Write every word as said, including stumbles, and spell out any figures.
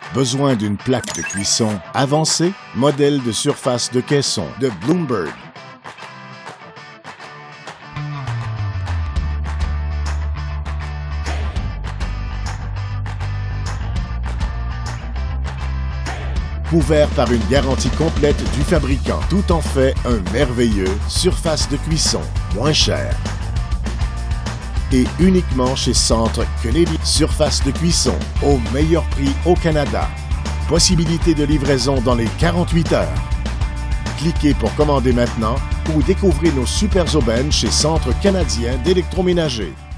Besoin d'une plaque de cuisson avancée? Modèle de surface de caisson de Bloomberg. Couvert par une garantie complète du fabricant, tout en fait un merveilleux surface de cuisson, moins cher. Et uniquement chez Centre Kennedy. Surface de cuisson au meilleur prix au Canada. Possibilité de livraison dans les quarante-huit heures. Cliquez pour commander maintenant ou découvrez nos super aubaines chez Centre canadien d'électroménager.